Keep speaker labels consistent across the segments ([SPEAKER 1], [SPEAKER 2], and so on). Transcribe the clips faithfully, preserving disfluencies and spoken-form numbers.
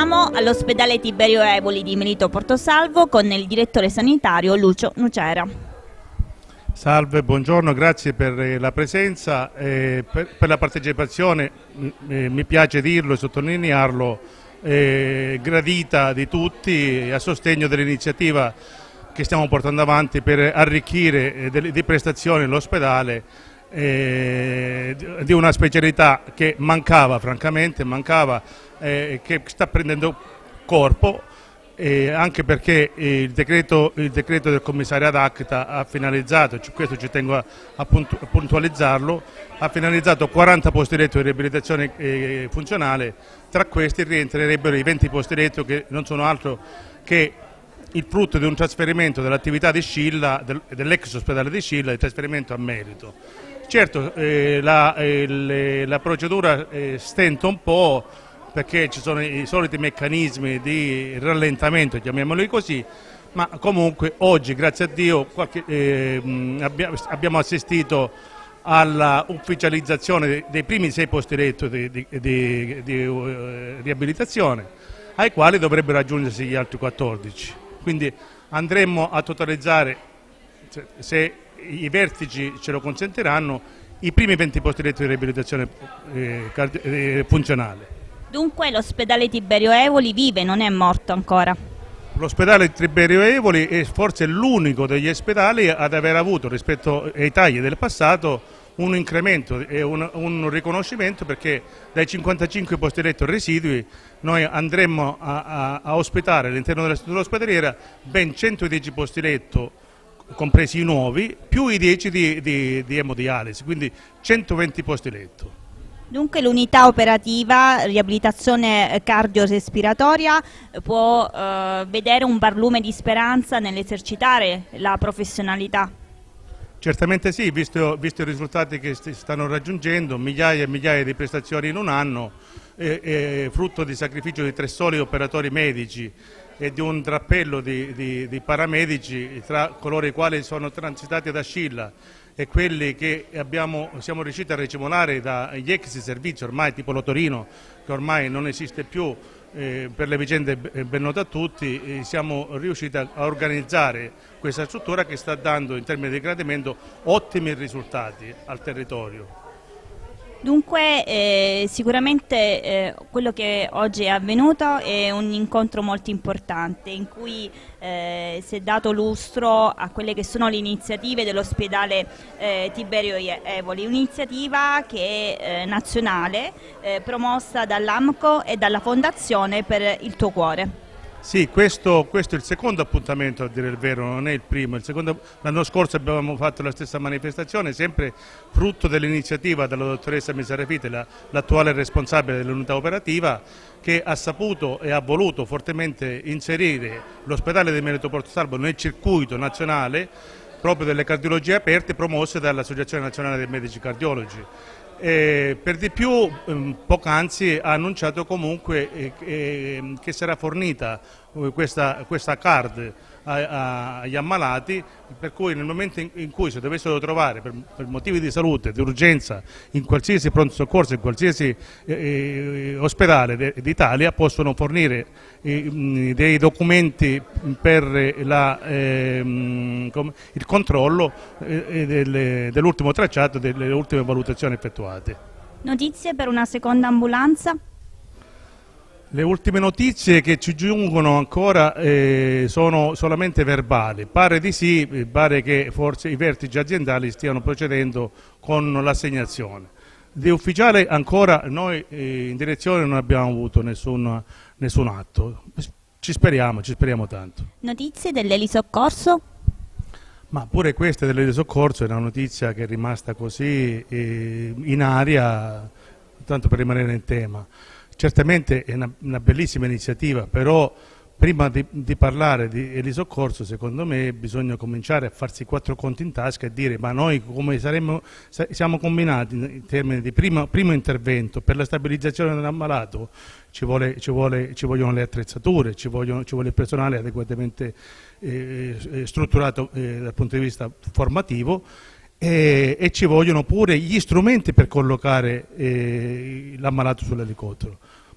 [SPEAKER 1] Siamo all'ospedale Tiberio Eboli di Melito Portosalvo con il direttore sanitario Lucio Nucera.
[SPEAKER 2] Salve, buongiorno, grazie per la presenza e per, per la partecipazione, eh, mi piace dirlo e sottolinearlo, eh, gradita di tutti a sostegno dell'iniziativa che stiamo portando avanti per arricchire eh, di, di prestazioni l'ospedale eh, di una specialità che mancava, francamente, mancava, eh, che sta prendendo corpo. Eh, anche perché il decreto, il decreto del commissario ad acta ha finalizzato, questo ci tengo a, a, puntu, a puntualizzarlo, ha finalizzato quaranta posti letto di riabilitazione eh, funzionale, tra questi rientrerebbero i venti posti letto che non sono altro che il frutto di un trasferimento dell'attività di Scilla, del, dell'ex ospedale di Scilla, il trasferimento a Melito. Certo, eh, la, eh, la procedura eh, stenta un po', perché ci sono i soliti meccanismi di rallentamento, chiamiamoli così, ma comunque oggi, grazie a Dio, qualche, eh, abbiamo assistito alla ufficializzazione dei primi sei posti letto di, di, di, di uh, riabilitazione, ai quali dovrebbero aggiungersi gli altri quattordici. Quindi andremo a totalizzare, se, se i vertici ce lo consentiranno, i primi venti posti letto di riabilitazione eh, eh, funzionale.
[SPEAKER 1] Dunque l'ospedale Tiberio Eboli vive, non è morto ancora?
[SPEAKER 2] L'ospedale Tiberio Eboli è forse l'unico degli ospedali ad aver avuto, rispetto ai tagli del passato, un incremento e un, un riconoscimento, perché dai cinquantacinque posti letto residui noi andremo a, a, a ospitare all'interno della struttura ospedaliera ben centodieci posti letto, compresi i nuovi, più i dieci di, di, di emodialisi, quindi centoventi posti letto.
[SPEAKER 1] Dunque l'unità operativa riabilitazione cardiorespiratoria può eh, vedere un barlume di speranza nell'esercitare la professionalità?
[SPEAKER 2] Certamente sì, visto, visto i risultati che si stanno raggiungendo, migliaia e migliaia di prestazioni in un anno, eh, eh, frutto di sacrificio di tre soli operatori medici e di un drappello di, di, di paramedici tra coloro i quali sono transitati da Scilla e quelli che abbiamo, siamo riusciti a racimolare dagli ex servizi ormai tipo lo Torino, che ormai non esiste più eh, per le vicende ben note a tutti, eh, siamo riusciti a, a organizzare questa struttura che sta dando in termini di gradimento ottimi risultati al territorio.
[SPEAKER 1] Dunque eh, sicuramente eh, quello che oggi è avvenuto è un incontro molto importante in cui eh, si è dato lustro a quelle che sono le iniziative dell'ospedale eh, Tiberio Eboli, un'iniziativa che è eh, nazionale, eh, promossa dall'AMCO e dalla Fondazione per il Tuo Cuore.
[SPEAKER 2] Sì, questo, questo è il secondo appuntamento, a dire il vero, non è il primo. L'anno scorso abbiamo fatto la stessa manifestazione, sempre frutto dell'iniziativa della dottoressa Misarefite, l'attuale responsabile dell'unità operativa, che ha saputo e ha voluto fortemente inserire l'ospedale di Melito Portosalvo nel circuito nazionale proprio delle cardiologie aperte promosse dall'Associazione Nazionale dei Medici Cardiologi. Eh, per di più eh, poc'anzi ha annunciato comunque eh, eh, che sarà fornita eh, questa, questa card a, a, agli ammalati, per cui nel momento in, in cui si dovessero trovare per, per motivi di salute, di urgenza, in qualsiasi pronto soccorso, in qualsiasi eh, eh, ospedale d'Italia, possono fornire eh, dei documenti per la, eh, il controllo eh, delle, dell'ultimo tracciato, delle ultime valutazioni effettuate.
[SPEAKER 1] Notizie per una seconda ambulanza?
[SPEAKER 2] Le ultime notizie che ci giungono ancora eh, sono solamente verbali, pare di sì, pare che forse i vertici aziendali stiano procedendo con l'assegnazione. Di ufficiale ancora noi eh, in direzione non abbiamo avuto nessun, nessun atto, ci speriamo, ci speriamo tanto.
[SPEAKER 1] Notizie dell'elisoccorso?
[SPEAKER 2] Ma pure questa dell'elisoccorso è una notizia che è rimasta così eh, in aria, tanto per rimanere in tema. Certamente è una, una bellissima iniziativa, però prima di, di parlare di elisoccorso, secondo me, bisogna cominciare a farsi quattro conti in tasca e dire ma noi come saremmo, siamo combinati in termini di primo, primo intervento per la stabilizzazione dell'ammalato, ci, vuole, ci, vuole, ci vogliono le attrezzature, ci, vogliono, ci vuole il personale adeguatamente eh, strutturato eh, dal punto di vista formativo, E, e ci vogliono pure gli strumenti per collocare eh, l'ammalato sull'elicottero.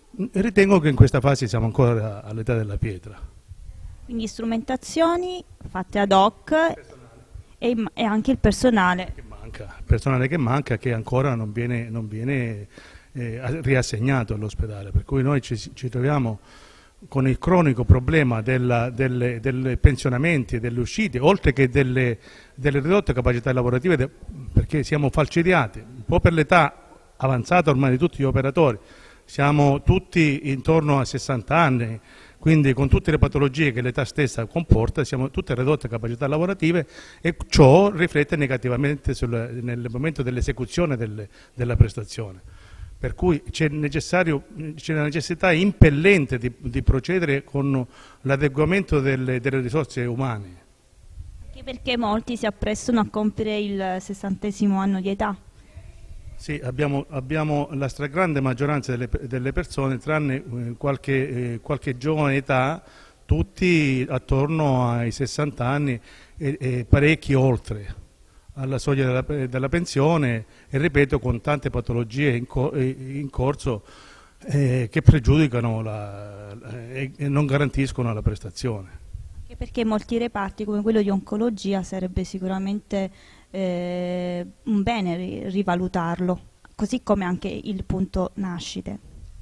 [SPEAKER 2] Ritengo che in questa fase siamo ancora all'età della pietra.
[SPEAKER 1] Quindi strumentazioni fatte ad hoc e, e anche il personale.
[SPEAKER 2] Che manca, personale che manca, che ancora non viene, non viene eh, riassegnato all'ospedale, per cui noi ci, ci troviamo con il cronico problema della, delle, delle pensionamenti e delle uscite, oltre che delle, delle ridotte capacità lavorative, de, perché siamo falcidiati, un po' per l'età avanzata ormai di tutti gli operatori, siamo tutti intorno a sessanta anni, quindi con tutte le patologie che l'età stessa comporta, siamo tutte ridotte capacità lavorative e ciò riflette negativamente sul, nel momento dell'esecuzione delle, della prestazione. Per cui c'è la necessità impellente di, di procedere con l'adeguamento delle, delle risorse umane.
[SPEAKER 1] Anche perché molti si apprestano a compiere il sessantesimo anno di età.
[SPEAKER 2] Sì, abbiamo, abbiamo la stragrande maggioranza delle, delle persone, tranne eh, qualche, eh, qualche giovane età, tutti attorno ai sessanta anni e, e parecchi oltre alla soglia della, della pensione e ripeto con tante patologie in, co in corso eh, che pregiudicano la, e, e non garantiscono la prestazione.
[SPEAKER 1] Anche perché molti reparti come quello di oncologia sarebbe sicuramente eh, un bene ri rivalutarlo, così come anche il punto nascite.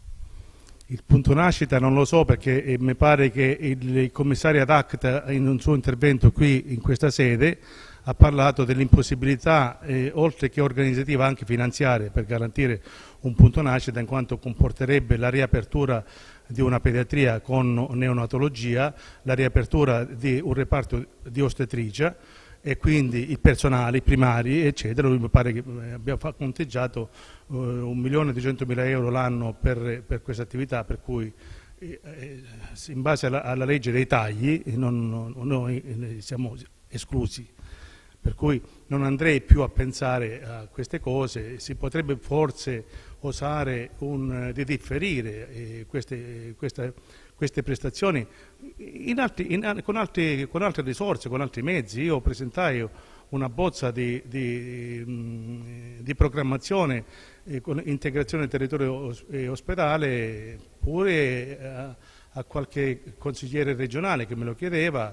[SPEAKER 2] Il punto nascita non lo so perché eh, mi pare che il, il commissario ad acta in un suo intervento qui in questa sede ha parlato dell'impossibilità, eh, oltre che organizzativa, anche finanziaria, per garantire un punto nascita, in quanto comporterebbe la riapertura di una pediatria con neonatologia, la riapertura di un reparto di ostetricia e quindi il personale, i primari, eccetera. Lui mi pare che abbia conteggiato eh, un milione e duecentomila euro l'anno per, per questa attività, per cui eh, in base alla, alla legge dei tagli non, non, noi siamo esclusi. Per cui non andrei più a pensare a queste cose, si potrebbe forse osare un, di differire eh, queste, queste, queste prestazioni in altri, in, con, altri, con altre risorse, con altri mezzi. Io presentai una bozza di, di, mh, di programmazione eh, con integrazione del territorio e ospedale pure a, a qualche consigliere regionale che me lo chiedeva,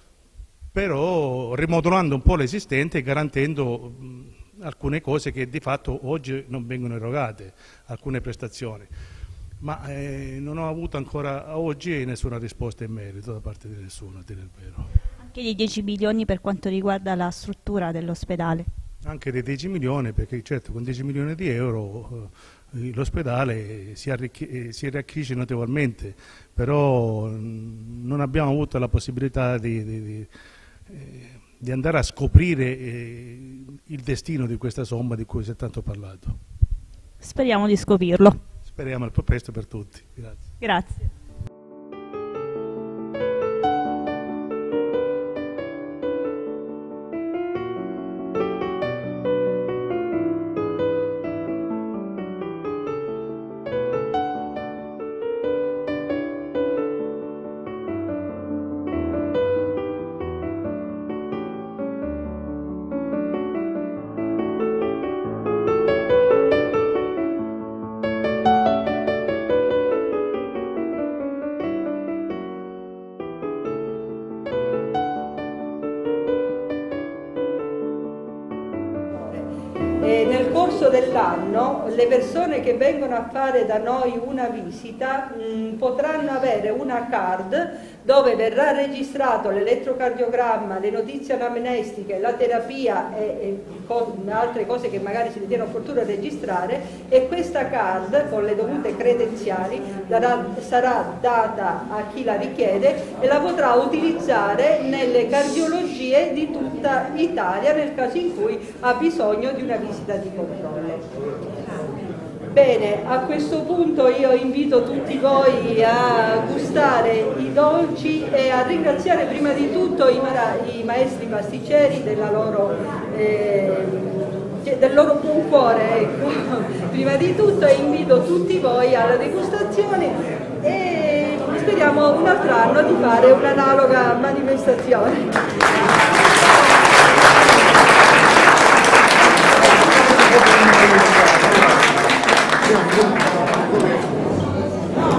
[SPEAKER 2] però rimodulando un po' l'esistente e garantendo mh, alcune cose che di fatto oggi non vengono erogate, alcune prestazioni. Ma eh, non ho avuto ancora a oggi nessuna risposta in merito da parte di nessuno, a dire il vero.
[SPEAKER 1] Anche di dieci milioni per quanto riguarda la struttura dell'ospedale?
[SPEAKER 2] Anche dei dieci milioni, perché certo con dieci milioni di euro eh, l'ospedale si, eh, si arricchisce notevolmente, però mh, non abbiamo avuto la possibilità di... di, di di andare a scoprire eh, il destino di questa somma di cui si è tanto parlato.
[SPEAKER 1] Speriamo di scoprirlo.
[SPEAKER 2] Speriamo al più presto per tutti. Grazie.
[SPEAKER 1] Grazie.
[SPEAKER 3] E nel corso dell'anno le persone che vengono a fare da noi una visita mh, potranno avere una card dove verrà registrato l'elettrocardiogramma, le notizie anamnestiche, la terapia e, e con altre cose che magari si ritiene opportuno registrare, e questa card con le dovute credenziali darà, sarà data a chi la richiede e la potrà utilizzare nelle cardiologie di tutta Italia nel caso in cui ha bisogno di una visita di controllo. Bene, a questo punto io invito tutti voi a gustare i dolci e a ringraziare prima di tutto i, ma i maestri pasticceri della loro, eh, del loro buon cuore, ecco. Prima di tutto invito tutti voi alla degustazione e speriamo un altro anno di fare un'analoga manifestazione. No,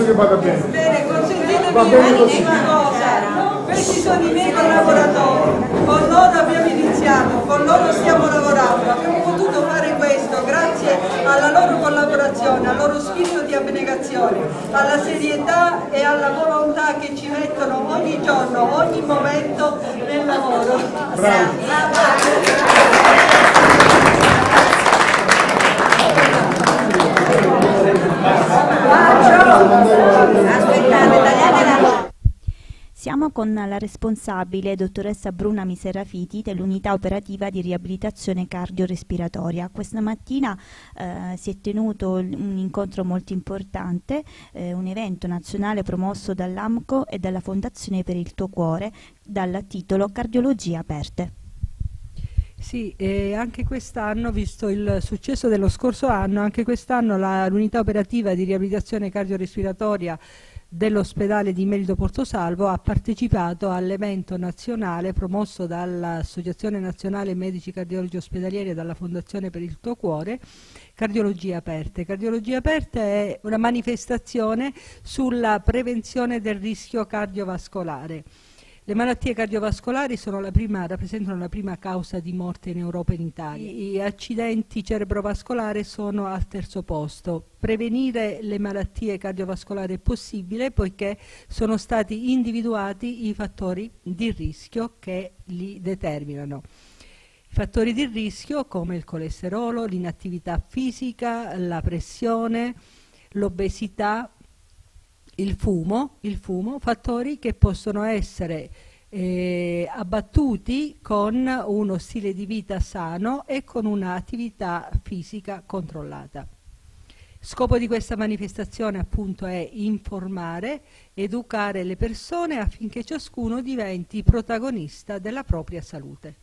[SPEAKER 4] penso che vada bene.
[SPEAKER 3] Bene, consentitemi
[SPEAKER 4] Va
[SPEAKER 3] di
[SPEAKER 4] bene
[SPEAKER 3] dire
[SPEAKER 4] così.
[SPEAKER 3] una cosa. Questi sono i miei collaboratori, con loro abbiamo iniziato, con loro stiamo lavorando, abbiamo potuto fare questo grazie alla loro collaborazione, al loro spirito di abnegazione, alla serietà e alla volontà che ci mettono ogni giorno, ogni momento nel lavoro.
[SPEAKER 4] Bravo.
[SPEAKER 1] Siamo con la responsabile, dottoressa Bruna Miserafiti, dell'unità operativa di riabilitazione cardiorespiratoria. Questa mattina eh, si è tenuto un incontro molto importante, eh, un evento nazionale promosso dall'AMCO e dalla Fondazione per il Tuo Cuore, dal titolo Cardiologie Aperte.
[SPEAKER 5] Sì, e anche quest'anno, visto il successo dello scorso anno, anche quest'anno l'unità operativa di riabilitazione cardiorespiratoria dell'ospedale di Melito Portosalvo ha partecipato all'evento nazionale promosso dall'Associazione Nazionale Medici Cardiologi Ospedalieri e dalla Fondazione per il Tuo Cuore, Cardiologie Aperte. Cardiologie Aperte è una manifestazione sulla prevenzione del rischio cardiovascolare. Le malattie cardiovascolari sono la prima, rappresentano la prima causa di morte in Europa e in Italia. Gli accidenti cerebrovascolari sono al terzo posto. Prevenire le malattie cardiovascolari è possibile poiché sono stati individuati i fattori di rischio che li determinano. I fattori di rischio come il colesterolo, l'inattività fisica, la pressione, l'obesità, Il fumo, il fumo, fattori che possono essere eh, abbattuti con uno stile di vita sano e con un'attività fisica controllata. Scopo di questa manifestazione appunto è informare, educare le persone affinché ciascuno diventi protagonista della propria salute.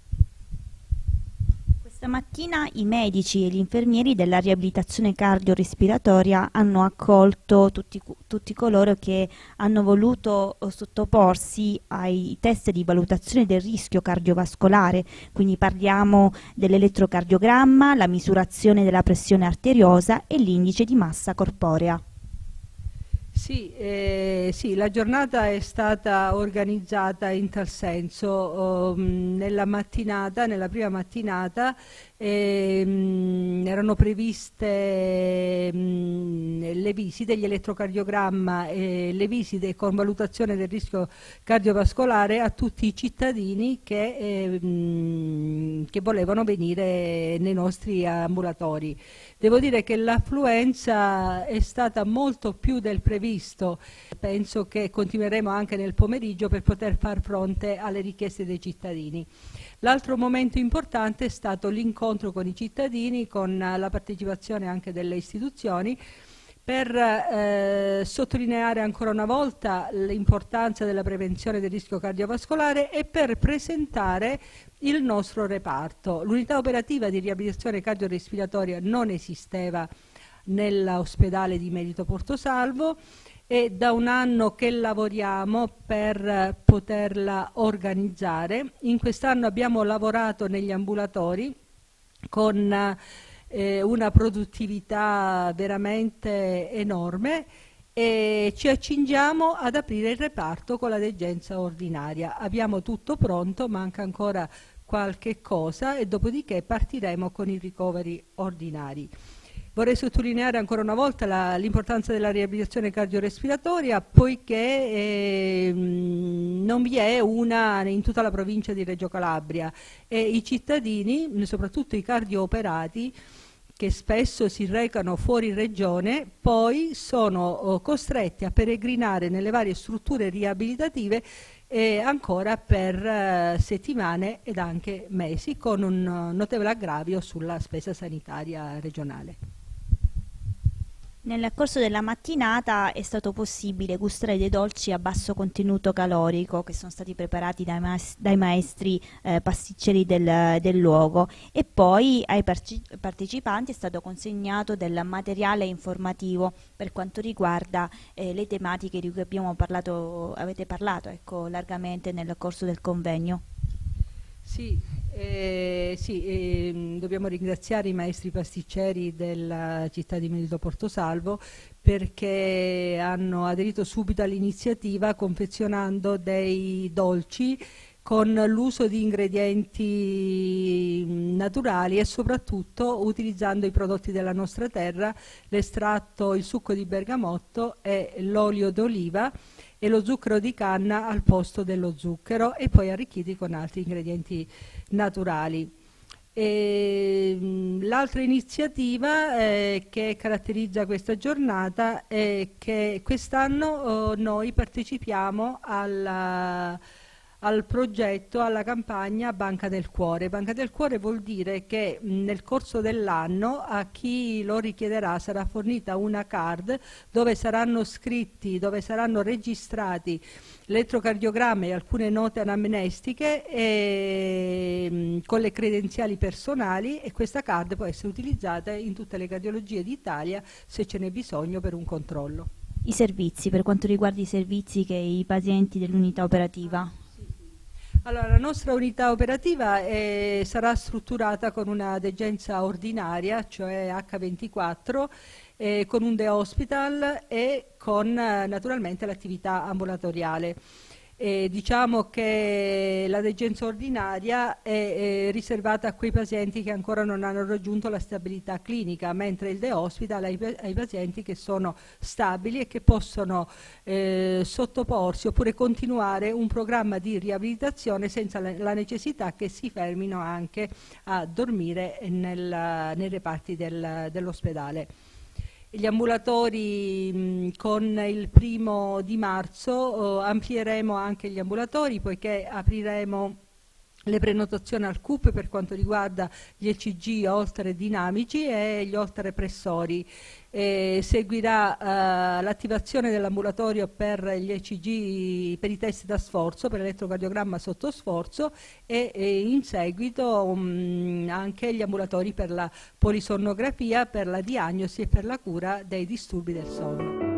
[SPEAKER 1] Stamattina i medici e gli infermieri della riabilitazione cardiorespiratoria hanno accolto tutti, tutti coloro che hanno voluto sottoporsi ai test di valutazione del rischio cardiovascolare, quindi parliamo dell'elettrocardiogramma, la misurazione della pressione arteriosa e l'indice di massa corporea.
[SPEAKER 5] Sì, eh, sì, la giornata è stata organizzata in tal senso. Um, nella mattinata, nella prima mattinata eh, mh, erano previste mh, le visite, gli elettrocardiogramma e le visite con valutazione del rischio cardiovascolare a tutti i cittadini che, eh, mh, che volevano venire nei nostri ambulatori. Devo dire che l'affluenza è stata molto più del previsto, penso che continueremo anche nel pomeriggio per poter far fronte alle richieste dei cittadini. L'altro momento importante è stato l'incontro con i cittadini, con la partecipazione anche delle istituzioni, per eh, sottolineare ancora una volta l'importanza della prevenzione del rischio cardiovascolare e per presentare il nostro reparto. L'unità operativa di riabilitazione cardiorespiratoria non esisteva nell'ospedale di Melito Portosalvo e da un anno che lavoriamo per poterla organizzare. In quest'anno abbiamo lavorato negli ambulatori con eh, una produttività veramente enorme e ci accingiamo ad aprire il reparto con la degenza ordinaria. Abbiamo tutto pronto, manca ancora qualche cosa e dopodiché partiremo con i ricoveri ordinari. Vorrei sottolineare ancora una volta l'importanza della riabilitazione cardiorespiratoria poiché eh, non vi è una in tutta la provincia di Reggio Calabria e i cittadini, soprattutto i cardiooperati, che spesso si recano fuori regione, poi sono oh, costretti a peregrinare nelle varie strutture riabilitative e ancora per eh, settimane ed anche mesi, con un uh, notevole aggravio sulla spesa sanitaria regionale.
[SPEAKER 1] Nel corso della mattinata è stato possibile gustare dei dolci a basso contenuto calorico che sono stati preparati dai, maes dai maestri eh, pasticceri del, del luogo e poi ai partecipanti è stato consegnato del materiale informativo per quanto riguarda eh, le tematiche di cui abbiamo parlato, avete parlato ecco, largamente nel corso del convegno.
[SPEAKER 5] Sì, Eh, sì, eh, dobbiamo ringraziare i maestri pasticceri della città di Melito Portosalvo perché hanno aderito subito all'iniziativa confezionando dei dolci con l'uso di ingredienti naturali e soprattutto utilizzando i prodotti della nostra terra, l'estratto, il succo di bergamotto e l'olio d'oliva e lo zucchero di canna al posto dello zucchero e poi arricchiti con altri ingredienti naturali. L'altra iniziativa eh, che caratterizza questa giornata è che quest'anno eh, noi partecipiamo alla al progetto, alla campagna Banca del Cuore. Banca del Cuore vuol dire che mh, nel corso dell'anno a chi lo richiederà sarà fornita una card dove saranno scritti, dove saranno registrati l'elettrocardiogramma e alcune note anamnestiche e, mh, con le credenziali personali, e questa card può essere utilizzata in tutte le cardiologie d'Italia se ce n'è bisogno per un controllo.
[SPEAKER 1] I servizi, per quanto riguarda i servizi che i pazienti dell'unità operativa?
[SPEAKER 5] Allora, la nostra unità operativa eh, sarà strutturata con una degenza ordinaria, cioè acca ventiquattro, eh, con un day hospital e con eh, naturalmente l'attività ambulatoriale. Eh, diciamo che la degenza ordinaria è, è riservata a quei pazienti che ancora non hanno raggiunto la stabilità clinica, mentre il day hospital ai, ai pazienti che sono stabili e che possono eh, sottoporsi oppure continuare un programma di riabilitazione senza la, la necessità che si fermino anche a dormire nel, nei reparti del, dell'ospedale. Gli ambulatori mh, con il primo di marzo eh, amplieremo anche gli ambulatori poiché apriremo le prenotazioni al C U P per quanto riguarda gli E C G oltre dinamici e gli oltre pressori. E seguirà uh, l'attivazione dell'ambulatorio per gli E C G, per i test da sforzo, per l'elettrocardiogramma sotto sforzo e, e in seguito um, anche gli ambulatori per la polisonnografia, per la diagnosi e per la cura dei disturbi del sonno.